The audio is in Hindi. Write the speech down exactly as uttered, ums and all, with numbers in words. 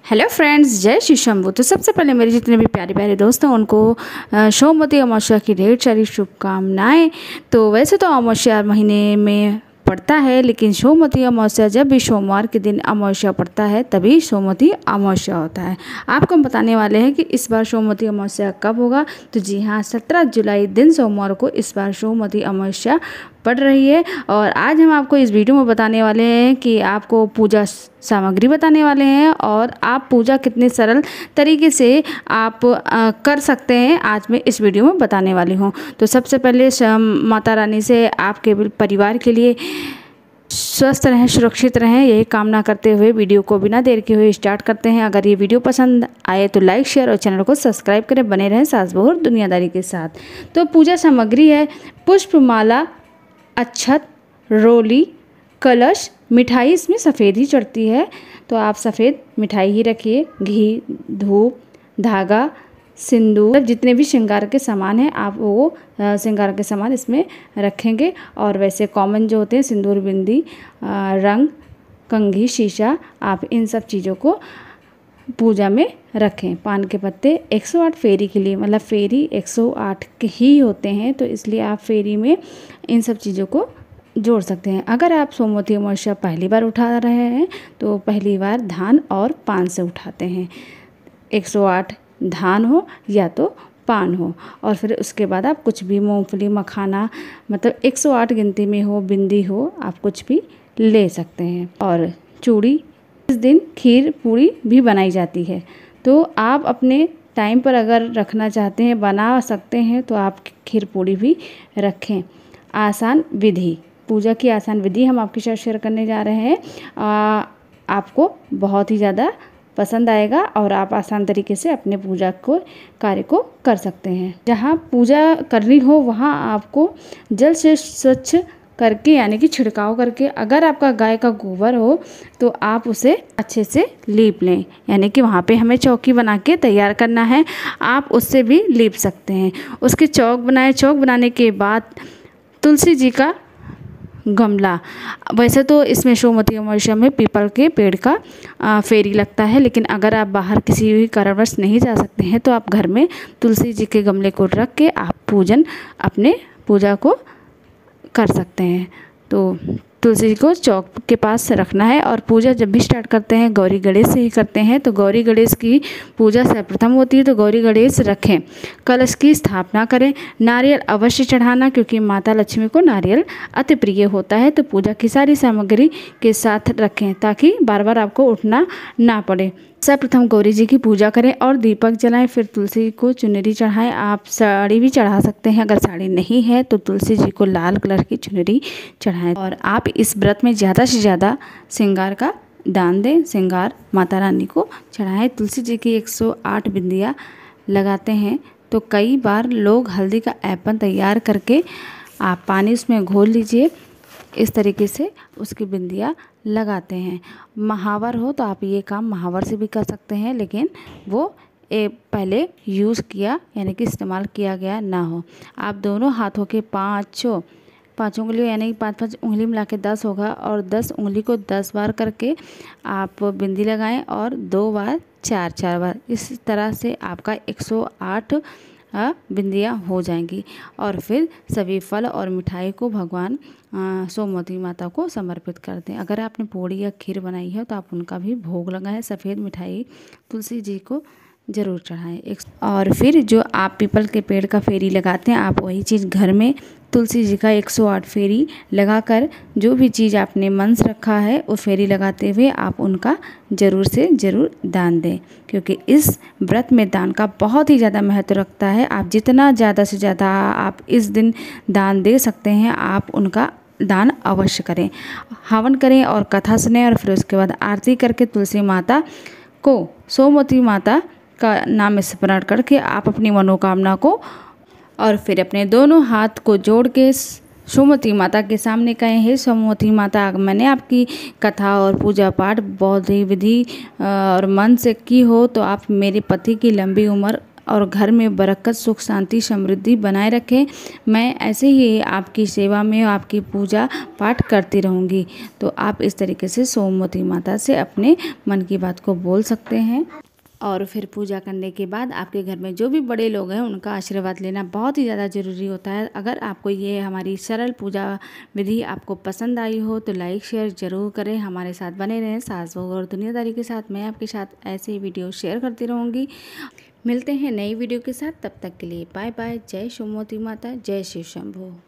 हेलो फ्रेंड्स, जय श्री शंभू। तो सबसे पहले मेरे जितने भी प्यारे प्यारे दोस्त हैं उनको सोमवती अमावस्या की ढेर सारी शुभकामनाएं। तो वैसे तो अमावस्या महीने में पड़ता है, लेकिन सोमवती अमावस्या जब भी सोमवार के दिन अमावस्या पड़ता है तभी सोमवती अमावस्या होता है। आपको हम बताने वाले हैं कि इस बार सोमवती अमावस्या कब होगा। तो जी हाँ, सत्रह जुलाई दिन सोमवार को इस बार सोमवती अमावस्या पड़ रही है। और आज हम आपको इस वीडियो में बताने वाले हैं कि आपको पूजा सामग्री बताने वाले हैं और आप पूजा कितने सरल तरीके से आप आ, कर सकते हैं, आज मैं इस वीडियो में बताने वाली हूँ। तो सबसे पहले माता रानी से आपके परिवार के लिए स्वस्थ रहें, सुरक्षित रहें, यही कामना करते हुए वीडियो को बिना देर के हुए स्टार्ट करते हैं। अगर ये वीडियो पसंद आए तो लाइक शेयर और चैनल को सब्सक्राइब करें। बने रहें सास बहू और दुनियादारी के साथ। तो पूजा सामग्री है पुष्पमाला, अक्षत, रोली, कलश, मिठाई। इसमें सफ़ेद ही चढ़ती है तो आप सफ़ेद मिठाई ही रखिए। घी, धूप, धागा, सिंदूर, जितने भी श्रृंगार के सामान हैं आप वो श्रृंगार के सामान इसमें रखेंगे। और वैसे कॉमन जो होते हैं सिंदूर, बिंदी, रंग, कंघी, शीशा, आप इन सब चीज़ों को पूजा में रखें। पान के पत्ते एक सौ आठ फेरी के लिए, मतलब फेरी एक सौ आठ के ही होते हैं तो इसलिए आप फेरी में इन सब चीज़ों को जोड़ सकते हैं। अगर आप सोमवती अमावस्या पहली बार उठा रहे हैं तो पहली बार धान और पान से उठाते हैं। एक सौ आठ धान हो या तो पान हो, और फिर उसके बाद आप कुछ भी मूंगफली, मखाना, मतलब एक सौ आठ गिनती में हो, बिंदी हो, आप कुछ भी ले सकते हैं। और चूड़ी, इस दिन खीर पूड़ी भी बनाई जाती है तो आप अपने टाइम पर अगर रखना चाहते हैं, बना सकते हैं तो आप खीर पूड़ी भी रखें। आसान विधि, पूजा की आसान विधि हम आपके साथ शेयर करने जा रहे हैं। आ, आपको बहुत ही ज़्यादा पसंद आएगा और आप आसान तरीके से अपने पूजा को कार्य को कर सकते हैं। जहाँ पूजा करनी हो वहाँ आपको जल से स्वच्छ करके, यानी कि छिड़काव करके, अगर आपका गाय का गोबर हो तो आप उसे अच्छे से लीप लें। यानी कि वहाँ पे हमें चौकी बना के तैयार करना है, आप उससे भी लीप सकते हैं। उसके चौक बनाए। चौक बनाने के बाद तुलसी जी का गमला, वैसे तो इसमें सोमवती अमावस्या में पीपल के पेड़ का आ, फेरी लगता है, लेकिन अगर आप बाहर किसी भी कारणवश नहीं जा सकते हैं तो आप घर में तुलसी जी के गमले को रख के आप पूजन, अपने पूजा को कर सकते हैं। तो तुलसी जी को चौक के पास रखना है। और पूजा जब भी स्टार्ट करते हैं गौरी गणेश से ही करते हैं, तो गौरी गणेश की पूजा सर्वप्रथम होती है तो गौरी गणेश रखें। कलश की स्थापना करें। नारियल अवश्य चढ़ाना, क्योंकि माता लक्ष्मी को नारियल अति प्रिय होता है। तो पूजा की सारी सामग्री के साथ रखें ताकि बार बार आपको उठना ना पड़े। सर्वप्रथम गौरी जी की पूजा करें और दीपक जलाएं। फिर तुलसी को चुनरी चढ़ाएं। आप साड़ी भी चढ़ा सकते हैं, अगर साड़ी नहीं है तो तुलसी जी को लाल कलर की चुनरी चढ़ाएं। और आप इस व्रत में ज़्यादा से ज़्यादा श्रृंगार का दान दें, श्रृंगार माता रानी को चढ़ाएं। तुलसी जी की एक सौ आठ बिंदियाँ लगाते हैं तो कई बार लोग हल्दी का ऐपन तैयार करके आप पानी उसमें घोल लीजिए, इस तरीके से उसकी बिंदियाँ लगाते हैं। महावर हो तो आप ये काम महावर से भी कर सकते हैं, लेकिन वो ए, पहले यूज़ किया यानी कि इस्तेमाल किया गया ना हो। आप दोनों हाथों के पाँचों पाँच उंगलियों यानी कि पाँच पाँच उंगली मिला के दस होगा, और दस उंगली को दस बार करके आप बिंदी लगाएं और दो बार चार चार बार, इस तरह से आपका एक सौ आठ बिंदियाँ हो जाएंगी। और फिर सभी फल और मिठाई को भगवान सोमवती माता को समर्पित कर दें। अगर आपने पूड़ी या खीर बनाई है तो आप उनका भी भोग लगाएं। सफ़ेद मिठाई तुलसी जी को ज़रूर चढ़ाएं। एक और फिर जो आप पीपल के पेड़ का फेरी लगाते हैं, आप वही चीज़ घर में तुलसी जी का एक सौ आठ फेरी लगाकर जो भी चीज़ आपने मन से रखा है वो फेरी लगाते हुए आप उनका ज़रूर से ज़रूर दान दें, क्योंकि इस व्रत में दान का बहुत ही ज़्यादा महत्व रखता है। आप जितना ज़्यादा से ज़्यादा आप इस दिन दान दे सकते हैं, आप उनका दान अवश्य करें। हवन करें और कथा सुनें, और फिर उसके बाद आरती करके तुलसी माता को, सोमवती माता का नाम स्मरण करके आप अपनी मनोकामना को, और फिर अपने दोनों हाथ को जोड़ के सोमवती माता के सामने कहें, हे सोमवती माता, मैंने आपकी कथा और पूजा पाठ बहुत ही विधि और मन से की हो तो आप मेरे पति की लंबी उम्र और घर में बरकत, सुख, शांति, समृद्धि बनाए रखें। मैं ऐसे ही आपकी सेवा में, आपकी पूजा पाठ करती रहूँगी। तो आप इस तरीके से सोमवती माता से अपने मन की बात को बोल सकते हैं। और फिर पूजा करने के बाद आपके घर में जो भी बड़े लोग हैं उनका आशीर्वाद लेना बहुत ही ज़्यादा ज़रूरी होता है। अगर आपको ये हमारी सरल पूजा विधि आपको पसंद आई हो तो लाइक शेयर ज़रूर करें, हमारे साथ बने रहें। सास बहू और दुनियादारी के साथ मैं आपके साथ ऐसे ही वीडियो शेयर करती रहूँगी। मिलते हैं नई वीडियो के साथ, तब तक के लिए बाय बाय। जय सोमवती माता, जय शिव शंभू।